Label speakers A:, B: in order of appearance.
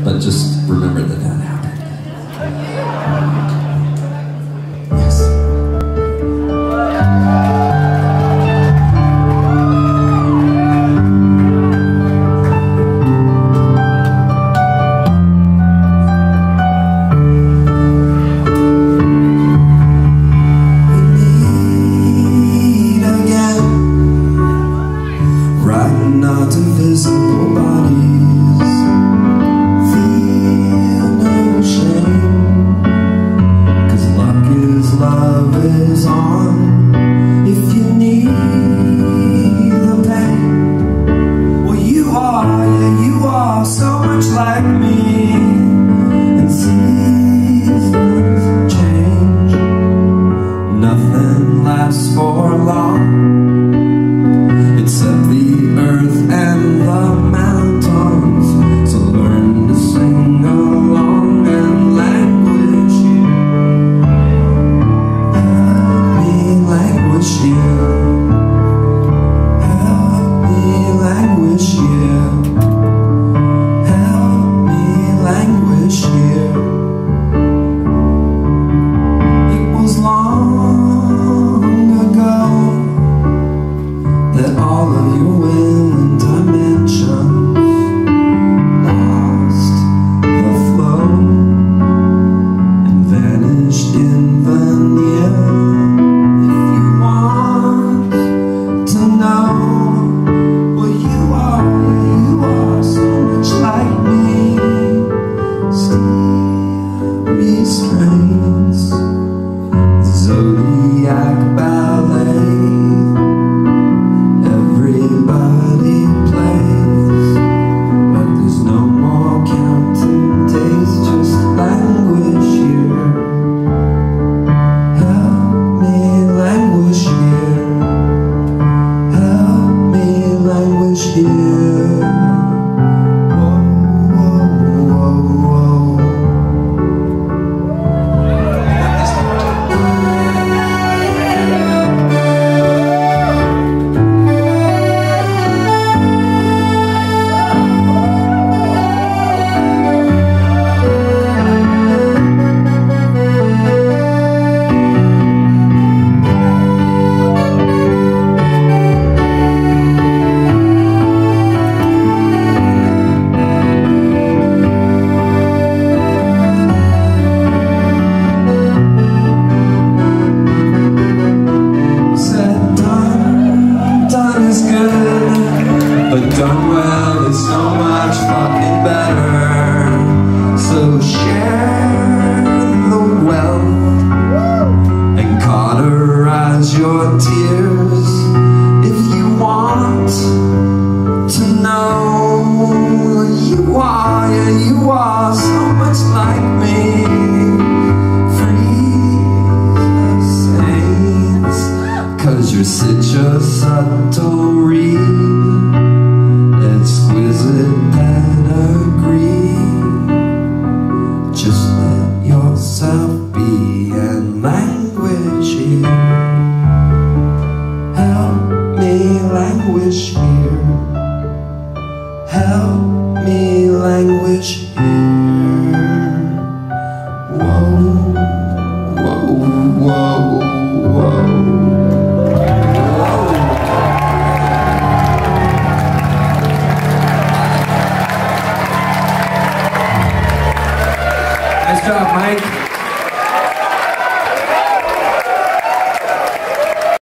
A: but just remember that that happened.
B: Not invisible bodies, feel no shame, 'cause luck is love is on. If you need the pain, well you are, yeah you are so much like me. And seasons change, nothing lasts for long, except the earth and the mountains. So learn to sing along and languish here. Help me languish here. Help me languish here. Help me languish here. It was long ago that all of your women dimensions lost the flow and vanished in the near. If you want to know, well you are so much like me. Still restraints, zodiac ballet. Everybody plays, but there's no more counting days, just languish here. Help me languish here. Help me languish here. Whoa, whoa, whoa, whoa. But done well is so much fucking better. So share the wealth and cauterize your tears. If you want to know, you are, yeah you are so much like me. Freeze the saints, 'cause you're such a subtle read. Exquisite pedigree. Just let yourself be and languish here. Help me languish here. Help me languish here. Whoa, whoa, whoa, whoa. Nice job, Mike.